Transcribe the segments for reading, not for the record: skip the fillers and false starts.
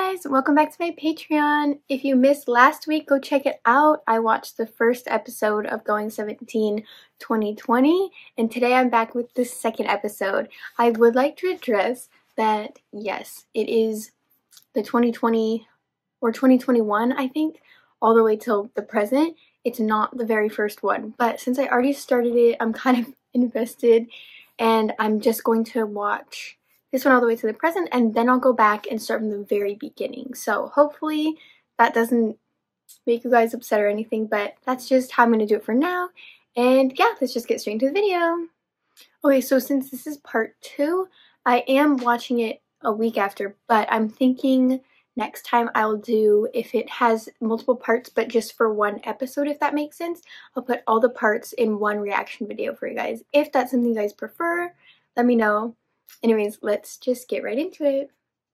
guys, welcome back to my Patreon. If you missed last week, go check it out. I watched the first episode of Going 17 2020, and today I'm back with the second episode. I would like to address that, yes, it is the 2020 or 2021, I think, all the way till the present. It's not the very first one, but since I already started it, I'm kind of invested, and I'm just going to watch this one all the way to the present, and then I'll go back and start from the very beginning. So hopefully that doesn't make you guys upset or anything, but that's just how I'm going to do it for now. And yeah, let's just get straight into the video. Okay, so since this is part 2, I am watching it a week after, but I'm thinking next time I'll do, if it has multiple parts, but just for one episode, if that makes sense. I'll put all the parts in one reaction video for you guys. If that's something you guys prefer, let me know. Anyways, let's just get right into it.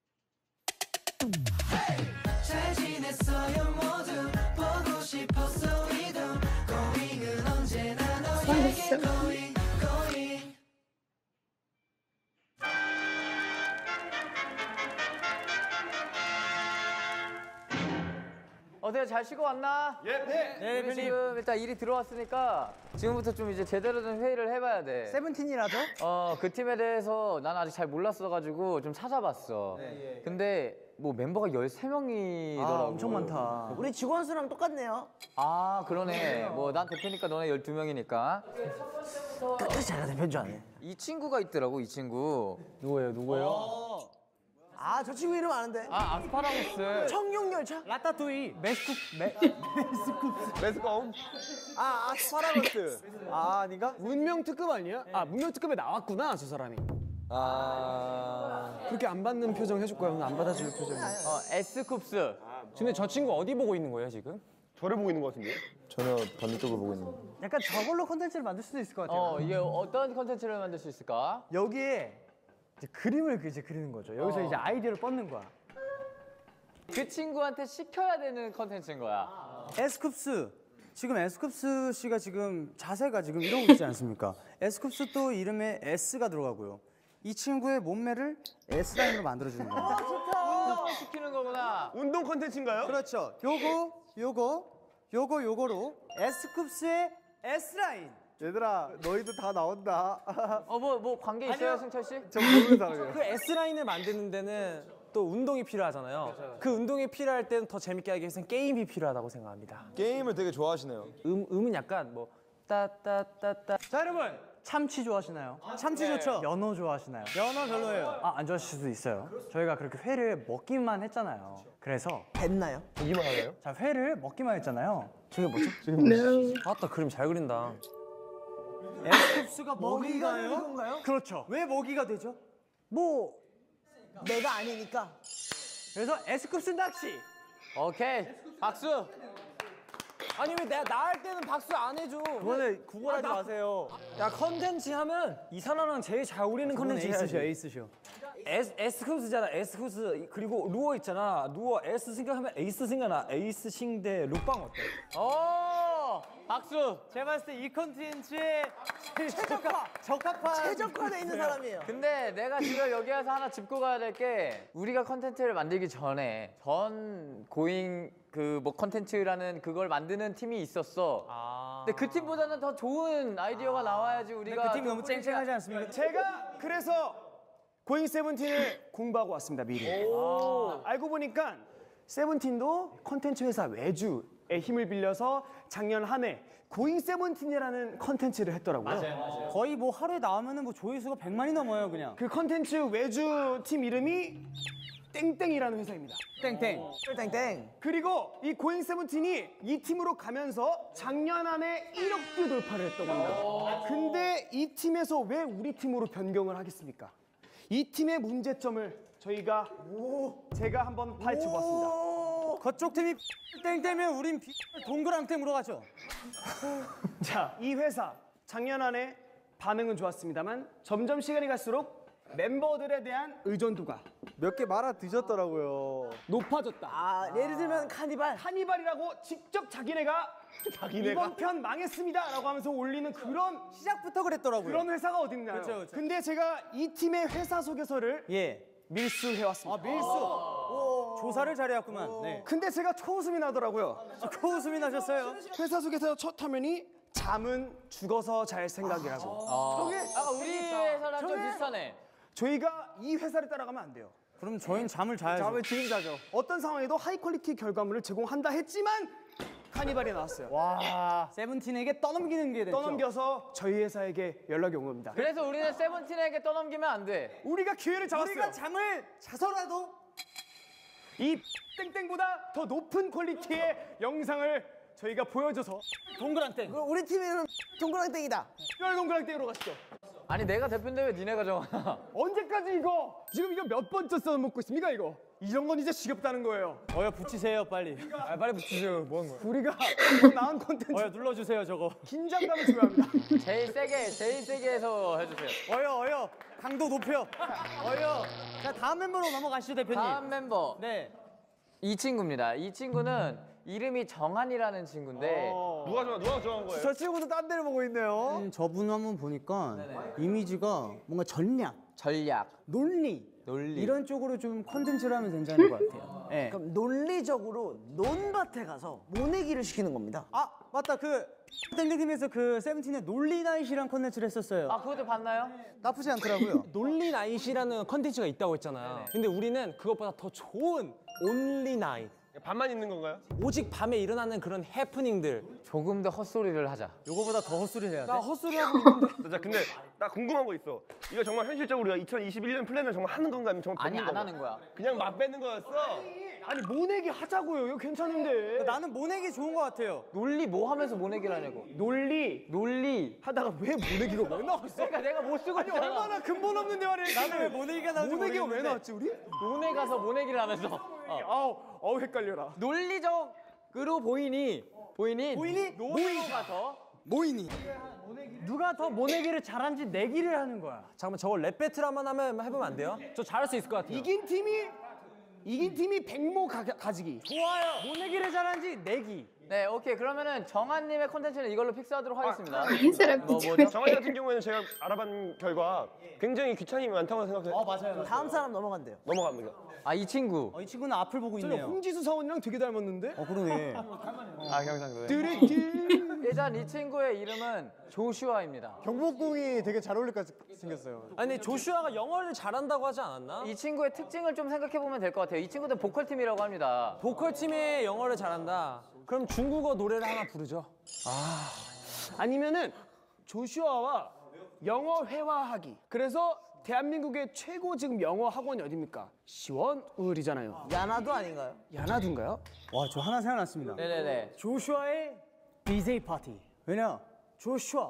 어때요? 잘 쉬고 왔나? 예. 네, 우리 지금 일단 일이 들어왔으니까 지금부터 좀 이제 제대로 된 회의를 해봐야 돼. 세븐틴이라죠? 그 팀에 대해서 난 아직 잘 몰랐어가지고 좀 찾아봤어. 네. 근데 뭐 멤버가 13명이더라고. 아, 엄청 많다. 우리 직원 수랑 똑같네요. 아, 그러네. 뭐 난 대표니까 너네 12명이니까. 끝까지 자기가 대표인 줄 아네. 이 친구가 있더라고, 이 친구. 누구예요? 아, 저 친구 이름 아는데. 아, 아스파라거스. 청룡열차? 라따뚜이 매스컴. 아, 아스파라거스. 아, 아닌가? 문명 특급 아니야? 아 문명 특급에 나왔구나 저 사람이. 아. 그렇게 안 받는 표정 해줄 거야? 안 받아줄 표정. 에스쿱스. 근데 저 친구 어디 보고 있는 거예요 지금? 저를 보고 있는 것 같은데요? 전혀 반대쪽을 보고 있는. 약간 저걸로 콘텐츠를 만들 수도 있을 것 같아요. 이게 어떤 컨텐츠를 만들 수 있을까? 여기에 이제 그림을 이제 그리는 거죠. 여기서 이제 아이디어를 뻗는 거야. 그 친구한테 시켜야 되는 컨텐츠인 거야. 에스쿱스, 지금 에스쿱스 씨가 지금 자세가 지금 이러고 있지 않습니까? 에스쿱스 또 이름에 S가 들어가고요. 이 친구의 몸매를 S라인으로 만들어주는 겁니다. 운동 시키는 거구나. 운동 컨텐츠인가요? 그렇죠. 요거로 에스쿱스의 S라인. 얘들아, 너희도 다 나온다. 뭐 관계 있어요, 승철 씨? 저 모르는 사람이에요. 그 S 라인을 만드는 데는 또 운동이 필요하잖아요. 그 운동이 필요할 때는 더 재밌게 하기 위해서는 게임이 필요하다고 생각합니다. 게임을 되게 좋아하시네요. 음은 약간 뭐 따따따따. 자 여러분, 참치 좋아하시나요? 참치 좋죠? 연어 좋아하시나요? 연어 별로예요. 안 좋아하실 수도 있어요. 저희가 그렇게 회를 먹기만 했잖아요. 그래서 뱉나요? 보기만 하나요? 자 회를 먹기만 했잖아요. 저게 뭐죠? 아따 그림 잘 그린다. 에스쿱스가 먹이가요? 이건가요? 그렇죠. 왜 먹이가 되죠? 뭐 내가 아니니까. 그래서 에스쿱스 낚시. 오케이, 박수. 아니 왜 내가 나 할 때는 박수 안 해줘? 그거는 구걸하지 마세요. 야 컨텐츠 하면 이사나랑 제일 잘 어울리는 컨텐츠 해야지. 에이스쇼. 에스쿱스잖아. 에스쿱스. 그리고 루어 있잖아. 루어 에스 생각하면 에이스 생각나. 에이스 싱대 룩방 어때? 박수. 제가 봤을 때 이 컨텐츠에 최적화돼 있는 사람이에요. 근데 내가 지금 여기 와서 하나 짚고 가야 될 게, 우리가 컨텐츠를 만들기 전에 전 고잉 그 뭐 컨텐츠라는 그걸 만드는 팀이 있었어. 근데 그 팀보다는 더 좋은 아이디어가 나와야지 우리가. 그 팀이 너무 쨍쨍하지 않습니까? 제가 그래서 고잉 세븐틴을 공부하고 왔습니다 미리. 알고 보니까 세븐틴도 컨텐츠 회사 외주의 힘을 빌려서 작년 한 해 고잉 세븐틴이라는 컨텐츠를 했더라고요. 맞아요. 거의 뭐 하루에 나오면은 뭐 조회수가 100만이 넘어요 그냥. 그 컨텐츠 외주 팀 이름이 땡땡이라는 회사입니다. 땡땡. 땡땡. 그리고 이 고잉 세븐틴이 이 팀으로 가면서 작년 안에 1억 뷰 돌파를 했다고 합니다. 근데 이 팀에서 왜 우리 팀으로 변경을 하겠습니까? 이 팀의 문제점을 제가 한번 파헤쳐 보았습니다. 그쪽 팀이 땡땡이면 우린 동그랑땡으로 가죠. 자, 이 회사 작년 안에 반응은 좋았습니다만 점점 시간이 갈수록 멤버들에 대한 의존도가 몇 개 말아 드셨더라고요. 높아졌다. 아, 예를 들면 카니발. 카니발이라고 직접 자기네가 이번 편 망했습니다라고 하면서 올리는 시작부터 그랬더라고요. 그런 회사가 어딨나요? 그쵸. 근데 제가 이 팀의 회사 소개서를 예. 밀수해왔습니다. 조사를 잘해왔구만. 네. 근데 제가 초웃음이 나더라고요. 코웃음이 나셨어요? 회사 속에서 첫 화면이 잠은 죽어서 잘 생각이라고. 우리 회사랑 좀 비슷하네. 저희가 이 회사를 따라가면 안 돼요. 그럼 저희는 잠을 자야죠. 잠을 지금 자죠. 어떤 상황에도 하이 퀄리티 결과물을 제공한다 했지만 카니발이 나왔어요. 와, 세븐틴에게 떠넘기는 게 됐죠. 떠넘겨서 저희 회사에게 연락이 온 겁니다. 그래서 우리는 세븐틴에게 떠넘기면 안 돼. 우리가 기회를 잡았어요. 우리가 잠을 자서라도 이 땡땡보다 더 높은 퀄리티의 영상을 저희가 보여줘서 동그란땡. 우리 팀 이름 동그랑땡이다. 뼈동그랑땡으로 가시죠. 아니 내가 대표인데 왜 니네가 정하나? 언제까지 이거? 지금 이거 몇 번째 써먹고 있습니까 이거? 이런 건 이제 지겹다는 거예요. 어여 붙이세요 빨리. 빨리 붙이세요. 뭐 하는 거야? 우리가 나은 콘텐츠 어여 눌러주세요 저거. 긴장감을 줘야 합니다. 제일 세게 해서 해주세요. 어여 강도 높여. 어여. 자 다음 멤버로 넘어가시죠 대표님. 다음 멤버 네. 이 친구입니다. 이 친구는 이름이 정한이라는 친구인데 누가 정한 거예요? 저 친구도 딴 데를 보고 있네요. 저분 한번 보니까 이미지가 뭔가 전략, 전략, 논리 논리. 이런 쪽으로 좀 컨텐츠를 하면 괜찮을 것 같아요. 네. 그럼 논리적으로 논밭에 가서 모내기를 시키는 겁니다. 아 맞다 그 땡땡팀에서 그 세븐틴의 논리 나잇이란 컨텐츠를 했었어요. 아 그것도 봤나요? 나쁘지 않더라고요. 논리 나잇이라는 컨텐츠가 있다고 했잖아요. 근데 우리는 그것보다 더 좋은 온리 나잇. 반만 있는 건가요? 오직 밤에 일어나는 그런 해프닝들. 조금 더 헛소리를 하자. 요거보다 더 헛소리 해야 돼. 나 헛소리 하고 있는데. 자, 근데 나 궁금한 거 있어. 이거 정말 현실적으로 우리가 2021년 플랜을 정말 하는 건가 아니면 정말 아니 뱉는 안 건가? 하는 거야. 그냥 맛 빼는 거였어? 아니 모내기 하자고요. 이거 괜찮은데. 나는 모내기 좋은 것 같아요. 논리 뭐 하면서 모내기를 하냐고. 논리 하다가 왜 모내기가 왜 나왔어? 그러니까 내가 못 쓰고 아니 있잖아. 얼마나 근본 없는 대화를 나는 왜 모내기가 나올지 모내기가 왜 모르겠는데. 나왔지 우리? 논에 가서 모내기를 하면서 아우 헷갈려라. 논리적으로 보이니 논으로 가서 모이니. 누가 더 모내기를 잘한지 내기를 하는 거야. 잠깐만 저거 랩 배틀 한번 하면 해보면 안 돼요? 저 잘할 수 있을 것 같아요. 이긴 팀이 백모 가지기. 좋아요. 모내기를 잘한지 내기. 네 오케이 그러면은 정한님의 콘텐츠는 이걸로 픽스하도록 하겠습니다. 이 사람 뭐, 미쳐. 뭐죠? 정한이 같은 경우에는 제가 알아본 결과 굉장히 귀찮음이 많다고 생각해요. 맞아요. 다음 사람 넘어간대요. 넘어갑니다. 아 이 친구. 이 친구는 앞을 보고 저는 있네요. 홍지수 사원이랑 되게 닮았는데. 그러네. 아 경상도에. 드리기. 일단 이 친구의 이름은 조슈아입니다. 경복궁이 되게 잘 어울릴 것 같이 생겼어요. 아니 근데 조슈아가 영어를 잘한다고 하지 않았나? 이 친구의 특징을 좀 생각해 보면 될 것 같아요. 이 친구도 보컬팀이라고 합니다. 보컬 팀이 영어를 잘한다. 그럼 중국어 노래를 하나 부르죠. 아니면은 조슈아와 영어 회화하기. 그래서 대한민국의 최고 지금 영어 학원이 어디입니까? 시원울이잖아요. 야나도 아닌가요? 야나두인가요? 와, 저 하나 생각났습니다. 네네네. 조슈아의 DJ 파티. 왜냐? 조슈아,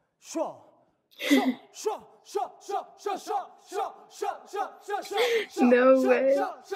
No way.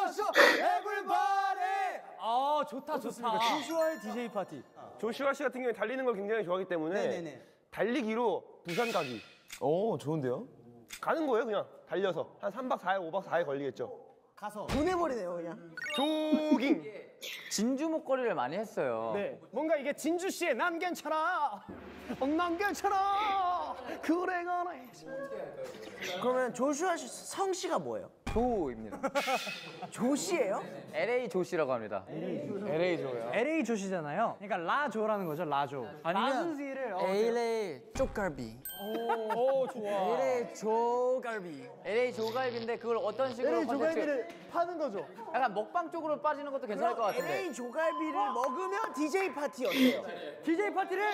아, 좋다. 조슈아의 DJ 파티. 조슈아 씨 같은 경우에 달리는 걸 굉장히 좋아하기 때문에 네네네. 달리기로 부산 가기. 오, 좋은데요? 가는 거예요, 그냥. 달려서. 한 3박 4일, 5박 4일 걸리겠죠. 가서. 보내버리네요 그냥. 조깅. 진주 목걸이를 많이 했어요. 네. 뭔가 이게 진주 씨의 난 괜찮아. 난 괜찮아. 그래 가네. 그러면 조슈아 씨 성씨가 뭐예요? 조입니다. 조씨예요? LA 조씨라고 합니다. LA 조요. LA 조시잖아요. 그러니까 라조라는 거죠, 라조. 라순지를 LA 쪽갈비. 오 좋아. LA 조갈비. LA 조갈비인데 그걸 어떤 식으로 컨텐츠? 파는 거죠. 약간 먹방 쪽으로 빠지는 것도 괜찮을 것 같은데. LA 조갈비를 먹으면 DJ 파티 어때요? DJ 파티를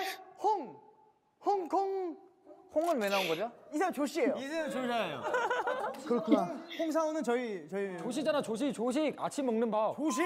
홍콩. 홍은 왜 나온 거죠? 이 사람 조씨예요. 이제는 조시잖아요. 그렇구나. 홍사오는 저희 조시잖아 조식 아침 먹는 밥. 조식.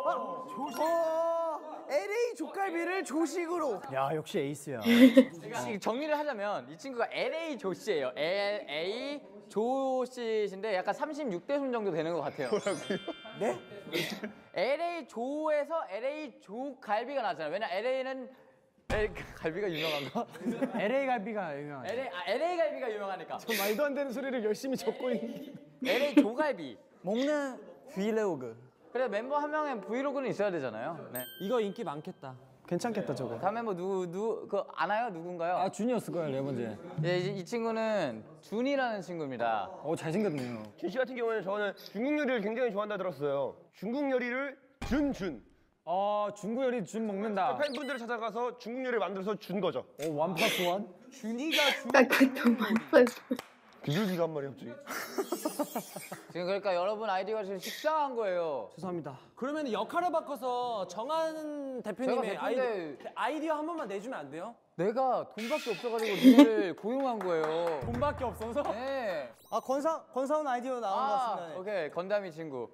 LA 조갈비를 조식으로. 야, 역시 에이스야. 정리를 하자면 이 친구가 LA 조씨예요. LA 조씨인데 약간 36대 손 정도 되는 것 같아요. 네? LA 조에서 LA 조갈비가 나잖아요. 왜냐 LA는 갈비가 유명한가? LA 갈비가 유명하죠. LA 갈비가 유명하니까. 말도 안 되는 소리를 열심히 적고 있는. LA 조갈비. 먹는 브이로그. 그래 멤버 한 명의 브이로그는 있어야 되잖아요. 네. 이거 인기 많겠다. 괜찮겠다 저거. 다음 멤버 그 아나요? 누군가요? 아 준이었을 거예요 네 번째. 예, 이 친구는 준이라는 친구입니다. 잘생겼네요. 준 씨 같은 경우에는 저는 중국 요리를 굉장히 좋아한다 들었어요. 중국 요리를 준. 중국 요리 준 먹는다. 팬분들을 찾아가서 중국 요리를 만들어서 준 거죠. 원 플러스 원? 딱 그것도 많았어. 비둘기가 한 마리 갑자기. 지금 그러니까 여러분 아이디어가 지금 식상한 거예요. 죄송합니다. 그러면 역할을 바꿔서 정한 대표님의 제가 대표인데 아이디어 한 번만 내주면 안 돼요? 내가 돈밖에 없어가지고 니네를 고용한 거예요. 돈밖에 없어서? 네. 아 권사원 아이디어 나온 것 같습니다. 네. 오케이 건담이 친구.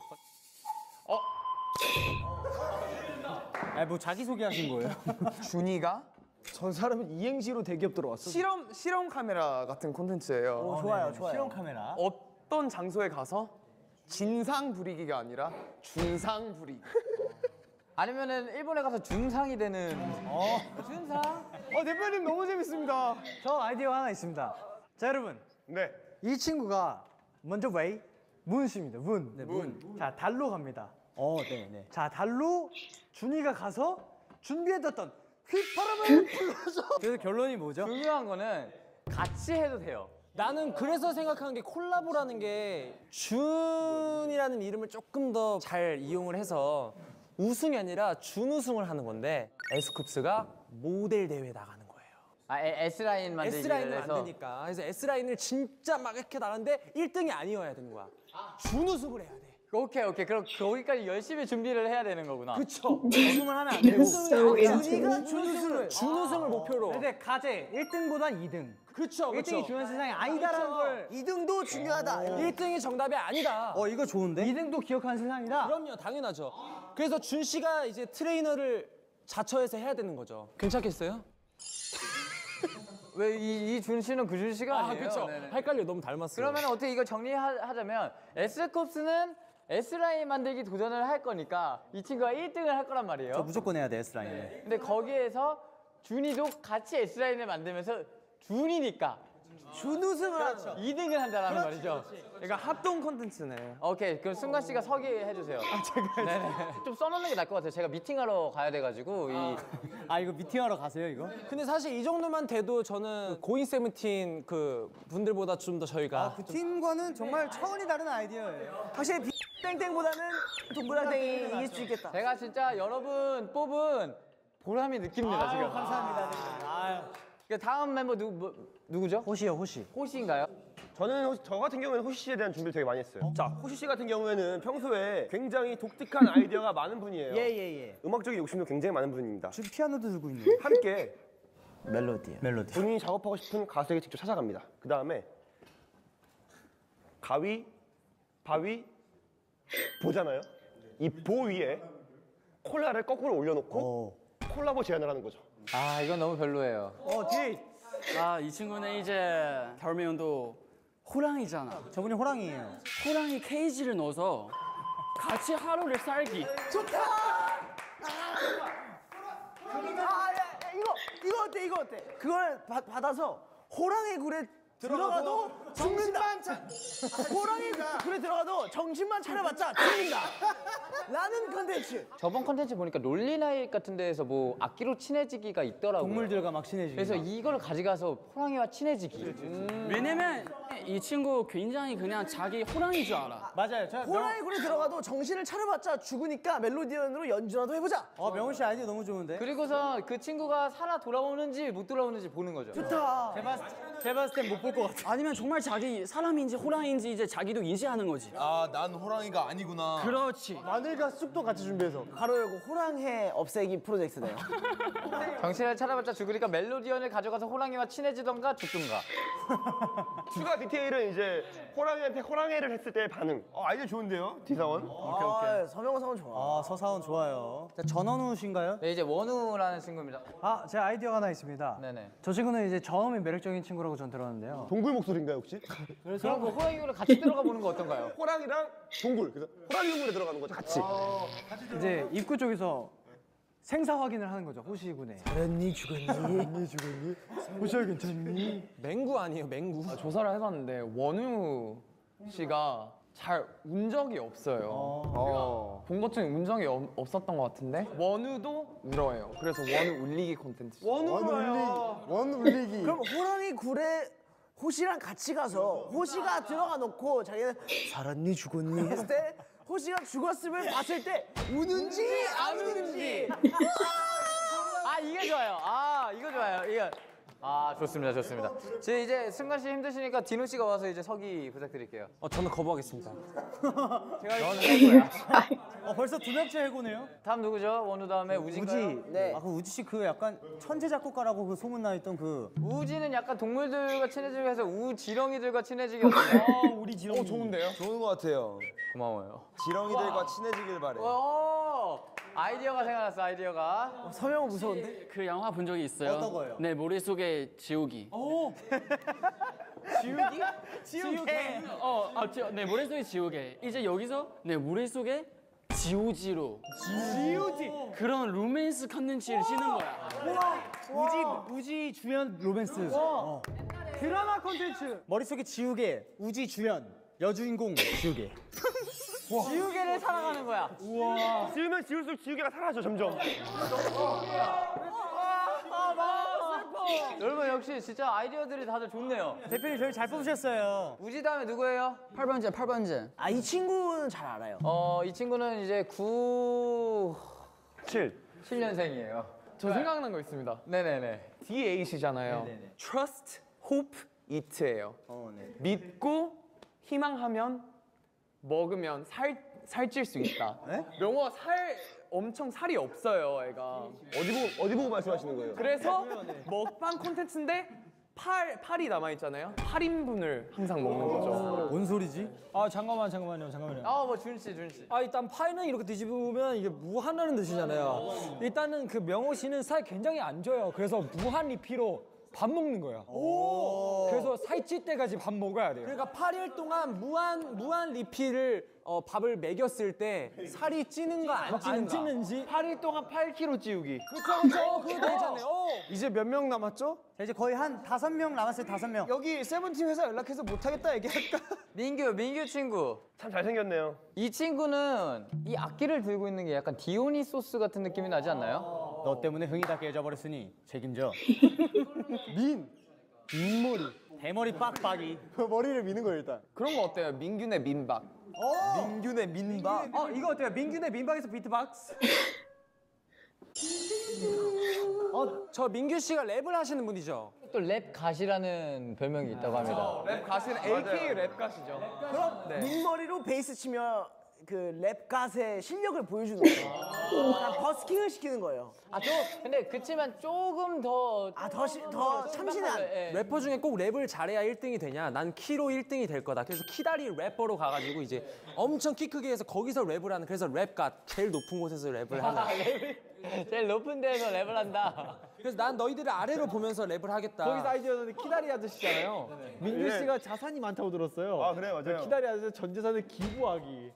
뭐 자기 소개하신 거예요? 준이가 전 사람은 이행시로 대기업 들어왔어. 실험 카메라 같은 콘텐츠예요. 좋아요. 실험 카메라. 어떤 장소에 가서 진상 부리기가 아니라 준상 부리기. 아니면은 일본에 가서 준상이 되는. 준상? 대표님 너무 재밌습니다. 저 아이디어 하나 있습니다. 자 여러분, 네. 이 친구가 먼저 문 씨입니다. 문. 자 달로 갑니다. 네. 자 달로 준이가 가서 준비해뒀던 휘파람을 불러서. 그래서 결론이 뭐죠? 중요한 거는 같이 해도 돼요. 나는 그래서 생각하는 게 콜라보라는 게 준이라는 이름을 조금 더 잘 이용을 해서 우승이 아니라 준우승을 하는 건데 에스쿱스가 모델 대회에 나가는 거예요. S라인 만들기를 S라인을 해서. 만드니까. 그래서 S라인을 진짜 막 이렇게 나가는데 1등이 아니어야 되는 거야. 준우승을 해야 돼. 오케이. 그럼 거기까지 열심히 준비를 해야 되는 거구나. 그쵸? 우승을 하면 안 되고 So into 준이가 준우승을. 준우승을 목표로. 근데 가제 1등보단 2등. 그쵸. 1등이 중요한 세상이 아니다라는 걸. 2등도 중요하다. 1등이 정답이 아니다. 이거 좋은데? 2등도 기억하는 세상이다. 그럼요, 당연하죠. 그래서 준 씨가 이제 트레이너를 자처해서 해야 되는 거죠. 괜찮겠어요? 왜 이 준 씨는 그 준 씨가 아니에요? 그쵸. 네네. 헷갈려, 너무 닮았어요. 그러면 어떻게 이거 정리하자면 S컵스는 S라인 만들기 도전을 할 거니까 이 친구가 1등을 할 거란 말이에요. 무조건 해야 돼 S라인을. 근데 거기에서 준이도 같이 S라인을 만들면서 준이니까 준우승을 하죠. 2등을 한다는 말이죠. 그러니까 합동 콘텐츠네. 오케이, 그럼 승관 씨가 서기해 주세요. 제가 네네. 좀 써놓는 게 나을 것 같아요. 제가 미팅하러 가야 돼가지고 이거 미팅하러 가세요 이거? 근데 사실 이 정도만 돼도 저는 고잉 세븐틴 그 분들보다 좀 더 저희가 그 팀과는 정말 차원이 다른 아이디어예요. 확실히 땡땡보다는 동그랑땡이 이길 수 있겠다. 제가 진짜 여러분 뽑은 보람이 느낍니다 지금. 감사합니다. 다음 멤버 누구죠? 호시. 호시인가요? 저 같은 경우에는 호시 씨에 대한 준비를 되게 많이 했어요. 자, 호시 씨 같은 경우에는 평소에 굉장히 독특한 아이디어가 많은 분이에요. 예. 음악적인 욕심도 굉장히 많은 분입니다. 지금 피아노도 들고 있네. 함께 멜로디. 본인이 작업하고 싶은 가수에게 직접 찾아갑니다. 그 다음에 가위, 바위, 보잖아요. 이 보 위에 콜라를 거꾸로 올려놓고 콜라보 제안을 하는 거죠. 아 이건 너무 별로예요. 이 친구는 이제 결미온도 호랑이잖아. 저분이 호랑이에요. 호랑이 케이지를 넣어서 같이 하루를 살기. 이거 어때? 그걸 받아서 호랑이 굴에 들어가도 정신만 호랑이 굴에 들어가도 정신만 차려봤자 죽는다. 라는 컨텐츠. 저번 컨텐츠 보니까 롤리나잇 같은 데에서 뭐 악기로 친해지기가 있더라고요. 동물들과 막 친해지고. 그래서 이걸 가져가서 호랑이와 친해지기. 왜냐면 이 친구 굉장히 그냥 자기 호랑이인 줄 알아. 맞아요. 호랑이 굴에 들어가도 정신을 차려봤자 죽으니까 멜로디언으로 연주라도 해보자. 명훈 씨 아이디어 너무 좋은데. 그리고서 그 친구가 살아 돌아오는지 못 돌아오는지 보는 거죠. 좋다. 제가 봤을 땐 못 볼 것 같아. 아니면 정말 자기 사람인지 호랑이인지 이제 자기도 인지하는 거지. 난 호랑이가 아니구나. 그렇지. 마늘과 쑥도 같이 준비해서. 가로 열고 호랑해 없애기 프로젝트네요. 정신을 차려봤자 죽으니까 멜로디언을 가져가서 호랑이와 친해지던가 죽든가. 추가 디테일은 이제 호랑이한테 호랑이를 했을 때의 반응. 아이디어 좋은데요, 디사원? 서명사원 좋아. 서사원 좋아요. 자, 전원우 씨인가요? 네, 이제 원우라는 친구입니다. 제 아이디어가 하나 있습니다. 네네. 저 친구는 이제 저음이 매력적인 친구라고 전 들었는데요. 동굴 목소리인가요, 혹시? 그럼 그 호랑이를 같이 들어가 보는 거 어떤가요? 호랑이랑 동굴. 그래서 호랑이 동굴에 들어가는 거죠, 같이. 이제 입구 쪽에서 생사 확인을 하는 거죠, 호시군에. 죽었니? 호시야 괜찮니? 맹구 아니에요, 맹구. 조사를 해봤는데 원우 씨가 잘 운 적이 없어요. 본 것 중에 운 적이 없었던 것 같은데 원우도 울어요. 그래서 원우 울리기 콘텐츠. 원 울리기. 그럼 호랑이 굴에 호시랑 같이 가서 호시가 들어가 놓고 자기는 살았니 죽었니 했을 때 호시가 죽었음을 봤을 때 우는지 안 우는지. 아 이게 좋아요. 아 이거 좋아요. 이거 좋습니다. 지금 이제 승관 씨 힘드시니까 디노 씨가 와서 이제 서기 부탁드릴게요. 저는 거부하겠습니다. 제가 너는 할 거야. 벌써 두 명째 해고네요. 다음 누구죠? 원우 다음에 우진가요? 네. 그 우지 씨 그 약간 천재 작곡가라고 그 소문 나 있던 그. 우지는 약간 동물들과 친해지기 위해서 우지렁이들과 친해지기 어때요? 우리 지렁이. 좋은데요? 좋은 것 같아요. 고마워요. 지렁이들과 친해지길 바래. 아이디어가 생각났어. 아이디어가. 서명은 무서운데? 그 영화 본 적이 있어요. 어떤 거예요? 내 머릿속에 지우기. 지우개? 내 머릿속에 지우개. 이제 여기서 내 머릿속에 지우지로. 지우지. 그런 로맨스 컨텐츠를 치는 거야. 우지 주연 로맨스. 드라마 콘텐츠. 머릿속에 지우개, 우지 주연, 여주인공 지우개. 지우개를 살아가는 거야. 지우면 지울수록 지우개가 사라져 점점. 여러분 역시 진짜 아이디어들이 다들 좋네요. 대표님 저희 잘 뽑으셨어요. 우지 다음에 누구예요? 8번째. 아, 이 친구는 잘 알아요. 이 친구는 이제 7년생이에요. 저 생각난 거 있습니다. 네네네. D8이잖아요. Trust, Hope, Eat예요. 믿고 희망하면 먹으면 살찔 수 있다. 명호가 엄청 살이 없어요, 애가. 어디 보고 말씀하시는 거예요? 그래서 먹방 콘텐츠인데 팔이 남아 있잖아요. 8인분을 항상 먹는 거죠. 뭔 소리지? 잠깐만요. 뭐 준 씨. 일단 파이는 이렇게 뒤집으면 이게 무한하는 뜻이잖아요. 일단은 그 명호 씨는 살 굉장히 안 쪄요. 그래서 무한 리피로 밥 먹는 거야. 그래서 살찔 때까지 밥 먹어야 돼요. 그러니까 8일 동안 무한 리필을 밥을 먹였을 때 살이 찌는 거 안 찌는지 8일 동안 8kg 찌우기. 그쵸 그거 되잖아요. 이제 몇 명 남았죠? 자, 이제 거의 한 5명 남았어요. 5명. 여기 세븐틴 회사 연락해서 못하겠다 얘기할까? 민규 친구. 참 잘생겼네요. 이 친구는 이 악기를 들고 있는 게 약간 디오니소스 같은 느낌이 나지 않나요? 너 때문에 흥이 다 깨져버렸으니 책임져. 민머리. 대머리 빡빡이. 머리를 미는 거예요 일단. 그런 거 어때요? 민균의 민박. 민균의 민박. 이거 어때요? 민균의 민박에서 비트박스. 저 민규 씨가 랩을 하시는 분이죠? 또 랩 가시라는 별명이 있다고 합니다. 랩 가수는 AKA 랩 가수죠. 그럼 민머리로 베이스 치면 그 랩갓의 실력을 보여주는 거예요. 그냥 버스킹을 시키는 거예요. 근데 그치만 조금 더 더 참신한. 래퍼 중에 꼭 랩을 잘해야 1등이 되냐? 난 키로 1등이 될 거다. 그래서 키다리 래퍼로 가가지고 이제 엄청 키 크게 해서 거기서 랩을 하는. 그래서 랩갓 제일 높은 곳에서 랩을 하는. 제일 높은 데에서 랩을 한다. 그래서 난 너희들을 아래로 보면서 랩을 하겠다. 거기서 아이디어는 키다리 아저씨잖아요. 민규 씨가 자산이 많다고 들었어요. 아 그래요 맞아요. 키다리 아저씨 전 재산을 기부하기.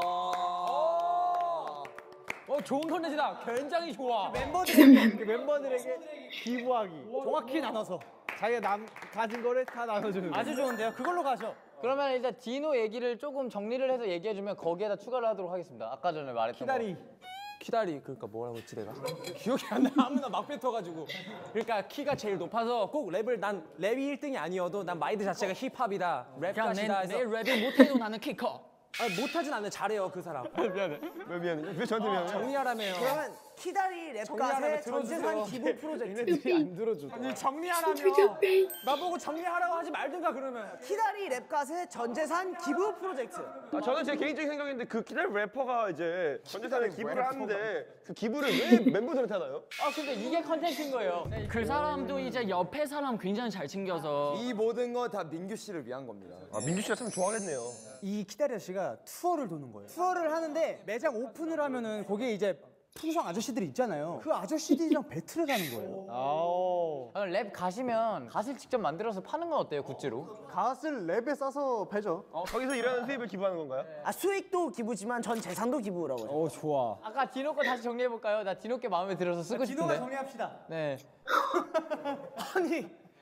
좋은 컨텐츠다. 굉장히 좋아. 멤버들에게 기부하기. 정확히 나눠서 자기가 가진 거를 다 나눠주는. 아주 좋은데요. 그걸로 가죠. 그러면 일단 디노 얘기를 조금 정리를 해서 얘기해주면 거기에다 추가를 하도록 하겠습니다. 아까 전에 말했던 키다리 그러니까 뭐라고 했지 내가? 기억이 안 나. 아무나 막 뱉어가지고. 그러니까 키가 제일 높아서 꼭 랩을 난 랩이 1등이 아니어도 난 마인드 자체가 힙합이다. 랩갓이다 해서 내 랩을 못해도 나는 키 커. 못하진 않네. 잘해요 그 사람. 왜 미안해? 왜 저한테 미안해요? 정리하라며요. 그러면 키다리 랩갓의 전재산 기부 프로젝트. 안 들어줘. 아니 정리하라며. 나보고 정리하라고 하지 말든가 그러면. 키다리 랩갓의 전재산 기부 프로젝트. 저는 제 개인적인 생각인데 그 기다리 래퍼가 이제 전재산에 기부를 하는데 그 기부를 왜 멤버들한테 하나요? 근데 이게 컨텐츠인 거예요. 그 사람도 이제 옆에 사람 굉장히 잘 챙겨서. 이 모든 거 다 민규 씨를 위한 겁니다. 민규 씨가 참 좋아하겠네요. 이 키다리 아저씨가 투어를 도는 거예요. 투어를 하는데 매장 오픈을 하면은 거기에 이제 풍성 아저씨들이 있잖아요. 그 아저씨들이랑 배틀을 하는 거예요. 랩 가시면 갓을 직접 만들어서 파는 건 어때요, 굿즈로? 갓을 랩에 싸서 패죠. 거기서 일하는 수입을 기부하는 건가요? 수익도 기부지만 전 재산도 기부라고 해요. 좋아. 아까 디노 거 다시 정리해볼까요? 나 디노 게 마음에 들어서 쓰고 싶은데. 정리합시다. 네. 아니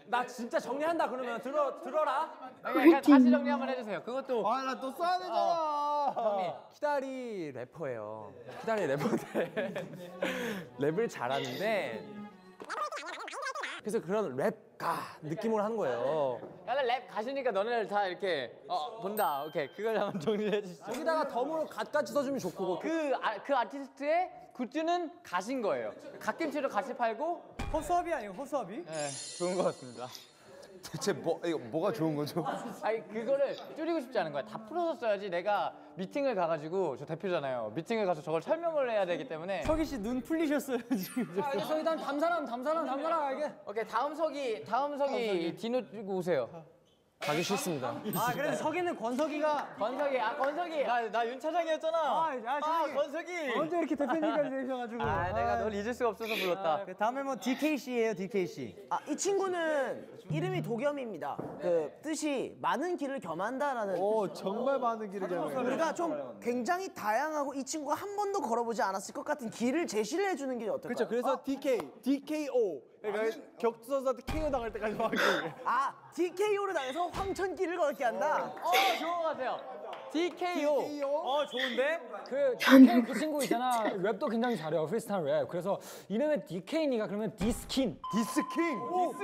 나 진짜 정리한다 그러면 들어라. 그러니까 다시 정리 한번 해주세요. 그것도 나 또 써야 되잖아. 정리. 키다리 래퍼예요. 키다리 래퍼인데 랩을 잘하는데 그래서 그런 랩가 느낌으로 하는 거예요. 약간 랩 가시니까 너네들 다 이렇게 본다. 오케이, 그걸 한번 정리해 주시죠. 여기다가 덤으로 갓까지 써주면 좋고 그 아티스트의 굿즈는 가신 거예요. 갓김치를 같이 팔고. 허수아비 아니에요, 허수아비? 네, 좋은 것 같습니다. 대체 이거 뭐가 좋은 거죠? 아니 그거를 줄이고 싶지 않은 거야. 다 풀어서 써야지. 내가 미팅을 가가지고 저 대표잖아요. 미팅을 가서 저걸 설명을 해야 되기 때문에. 석이 씨 눈 풀리셨어요 지금. 알겠어. 일단 담사람 알게. 오케이, 다음 석이 디노 들고 오세요. 가기 싫습니다. 아 그래서 석이는 권석이가. 건석이. 나 윤 차장이었잖아. 건석이. 언제 이렇게 대표님까지 되셔가지고. 내가 널 잊을 수가 없어서 불렀다. 다음에 뭐 DK 씨예요, DK 씨. 이 친구는 이름이 도겸입니다. 그 뜻이 많은 길을 겸한다라는. 정말 많은 길을 가요. 우리가 좀 굉장히 다양하고 이 친구가 한 번도 걸어보지 않았을 것 같은 길을 제시를 해주는 게 어떨까요? 그렇죠. 그래서 DKO. 그러니까 격투선수한테 KO 당할 때까지 막 DKO를 당해서 황천길을 걷게 한다. 좋은 것 같아요. DKO. 좋은데? 그 친구 있잖아. 랩도 굉장히 잘해요. 프리스타일 랩. 그래서 이름에 DK니까 그러면 디스킹. 디스킹.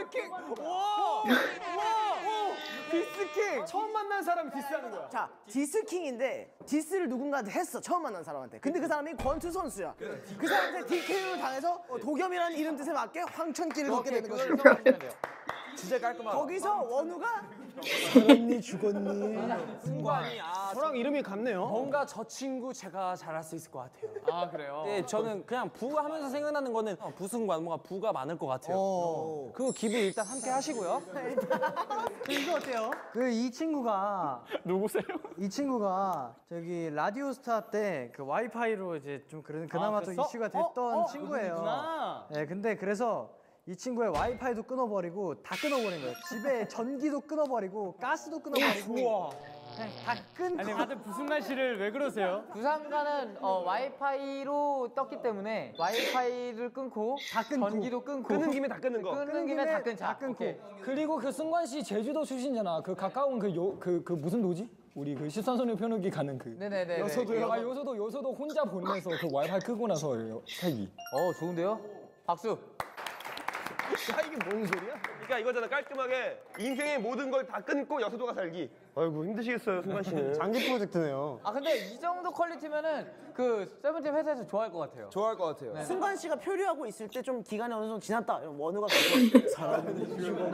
처음 만난 사람이 디스하는 거야. 자, 디스킹인데 디스를 누군가한테 했어. 처음 만난 사람한테. 근데 그 사람이 권투 선수야. 그 사람한테 DKO를 당해서 도겸이라는 이름 뜻에 맞게 황천길을 걷게 되는 거죠. 진짜 깔끔하다. 거기서 원우가 살았니 죽었니. 승관이 저랑 이름이 같네요. 뭔가 저 친구 제가 잘할 수 있을 것 같아요. 아, 그래요? 네, 저는 그냥 부 하면서 생각나는 거는 부승관, 뭔가 부가 많을 것 같아요. 그 기부 일단 함께 하시고요. 이거 어때요? 이 친구가 누구세요? 이 친구가 저기 라디오스타 때 그 와이파이로 이제 좀 그나마 또 이슈가 됐던 친구예요. 네, 근데 그래서 이 친구의 와이파이도 끊어버리고 다 끊어버린 거예요. 집에 전기도 끊어버리고 가스도 끊어버리고. 다 끊고. 아니 다들 부승관 씨를 왜 그러세요? 부산가는 와이파이로 떴기 때문에 와이파이를 끊고 다 끊고. 전기도 끊고 끊는 김에 다 끊는 거. 끊는 김에 다 끊자. 다 끊고. 오케이. 그리고 그 승관 씨 제주도 출신이잖아. 그 가까운 그 무슨 도지? 우리 그 13선의 표현기 가는 그. 네네네. 요소도요? 요소도 혼자 보내서 그 와이파이 끄고 나서 살기. 좋은데요? 박수. 이게 뭔 소리야? 그러니까 이거잖아. 깔끔하게 인생의 모든 걸 다 끊고 여서도가 살기. 아이고 힘드시겠어요, 승관 씨는. 장기 프로젝트네요. 근데 이 정도 퀄리티면은 그 세븐틴 회사에서 좋아할 것 같아요. 좋아할 것 같아요. 승관 씨가 표류하고 있을 때 좀 기간이 어느 정도 지났다. 이러면 원우가 가서 사랑하는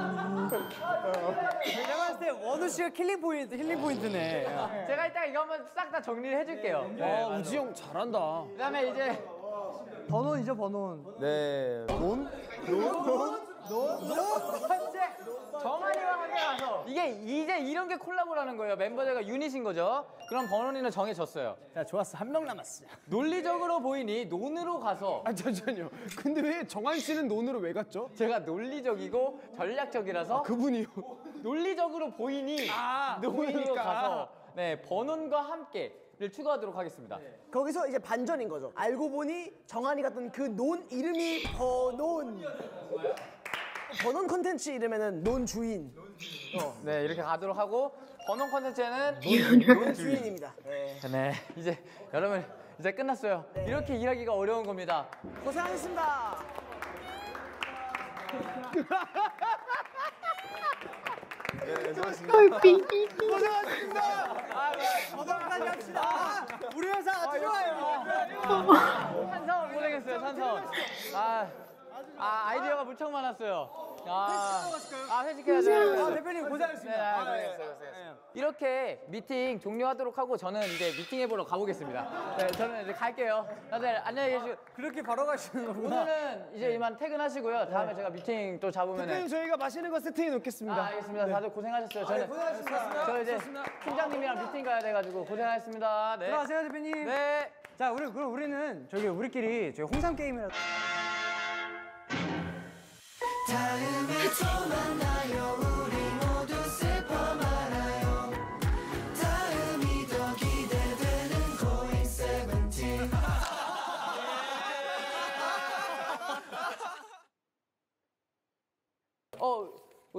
내가 봤을 때 원우 씨가 힐링 포인트네. 제가 이따가 이거 한번 싹 다 정리를 해줄게요. 우지 형 잘한다. 그다음에 이제 번호이죠, 번호. 네. 정한이와 함께 가서 이제 이런 게 콜라보라는 거예요. 멤버들과 유닛인 거죠. 그럼 번원이는 정해졌어요. 야, 좋았어. 한 명 남았어. 논리적으로 보이니 논으로 가서 잠시만요. 근데 왜 정한 씨는 논으로 왜 갔죠? 제가 논리적이고 전략적이라서 그분이요. 논리적으로 보이니 논으로 보이니까. 가서 번원과 함께를 추가하도록 하겠습니다. 거기서 이제 반전인 거죠. 알고 보니 정한이 같은 그 논 이름이 버논. 버논 컨텐츠 이름에는 논 주인. 네, 이렇게 가도록 하고 번원 컨텐츠에는 논 주인입니다. 네, 이제 여러분 이제 끝났어요. 이렇게 일하기가 어려운 겁니다. 고생하셨습니다. 네, 수고하셨습니다. 버논까지 합시다. 우리 회사 아주 좋아요. 찬성 고생했어요, 찬성. 아이디어가 무척 많았어요. 회식해야죠. 대표님 고생하셨습니다. 고생했어요. 이렇게 미팅 종료하도록 하고 저는 이제 미팅 해보러 가보겠습니다. 네, 저는 이제 갈게요. 다들 안녕히 계시고. 그렇게 바로 가시는 거구나. 오늘은 이제 이만 퇴근하시고요. 다음에 제가 미팅 또 잡으면. 대표님 저희가 맛있는 거 세팅해 놓겠습니다. 알겠습니다. 다들 고생하셨어요. 저 이제 팀장님이랑 미팅 가야 돼가지고 고생하셨습니다. 네. 들어가세요, 대표님. 네. 자, 그럼 우리는 우리끼리 홍삼 게임이라도. 다음에 또 만나요. 우리 모두 슬퍼 말아요. 다음이 더 기대되는 고잉 세븐틴.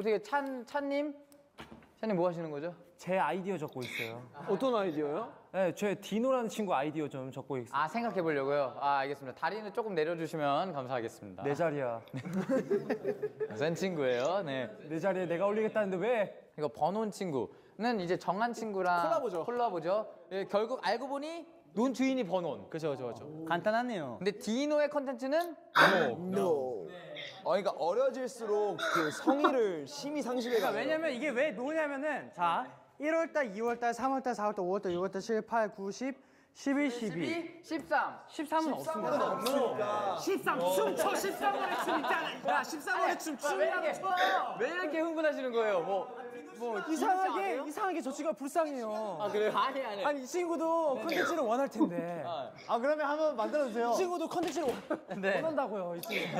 어떻게 찬님 뭐 하시는 거죠? 제 아이디어 적고 있어요. 어떤 아이디어요? 네, 제 디노라는 친구 아이디어 좀 적고 있어요. 아 생각해 보려고요. 아 알겠습니다. 다리는 조금 내려주시면 감사하겠습니다. 내 자리야. 센 친구예요. 네. 내 자리에 내가 올리겠다는데 왜? 이거 번온 친구는 이제 정한 친구랑 콜라보죠. 예, 결국 알고 보니 논 주인이 번온. 그죠. 간단하네요. 근데 디노의 컨텐츠는 No. 그러니까 어려질수록 그 성의를 심히 상실해가지고. 왜냐면 이게 왜 노냐면은 자 1월달, 2월달, 3월달, 4월달, 5월달, 6월달, 7, 8, 9, 10, 11, 12, 13. 13은 없습니다. 13 춤춰 13월의 춤 있잖아. 야 13월의 춤 춤이라고 춰. 왜 이렇게 흥분하시는 거예요? 뭐 이상하게 저 친구가 불쌍해요. 아 그래요? 아니. 아니 이 친구도 컨텐츠를 원할 텐데. 아 그러면 한번 만들어 주세요. 이 친구도 컨텐츠를 원한다고요. 이 친구.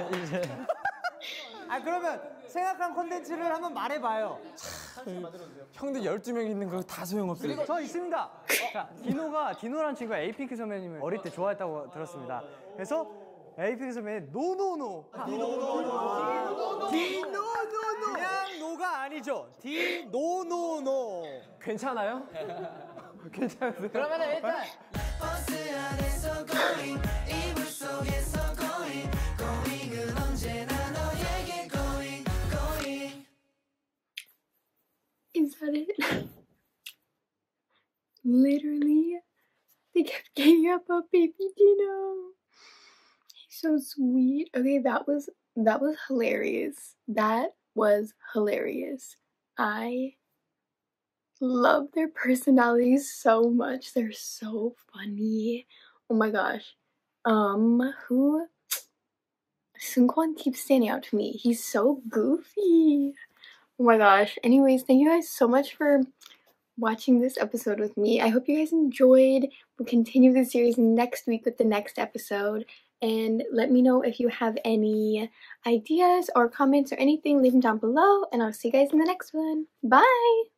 아 그러면 생각한 콘텐츠를 한번 말해봐요. 형들 12명 있는 거 다 소용없어요. 저 있습니다. 자 디노라는 친구가 에이핑크 선배님을 어릴 때 좋아했다고 들었습니다. 그래서 에이핑크 선배님 노노노. 그냥 노가 아니죠. 디노노노. 괜찮아요? 괜찮으세요? 그러면은 일단 버스 안에서 going 이불 속에서 going은 언제나 너에게 going Is that it? Literally, they kept getting up on baby Dino. He's so sweet. Okay, that was hilarious. That was hilarious. I love their personalities so much. They're so funny. Oh my gosh. Seungkwan keeps standing out to me. He's so goofy. Oh my gosh. Anyways, thank you guys so much for watching this episode with me. I hope you guys enjoyed. We'll continue the series next week with the next episode. And let me know if you have any ideas or comments or anything. Leave them down below. And I'll see you guys in the next one. Bye!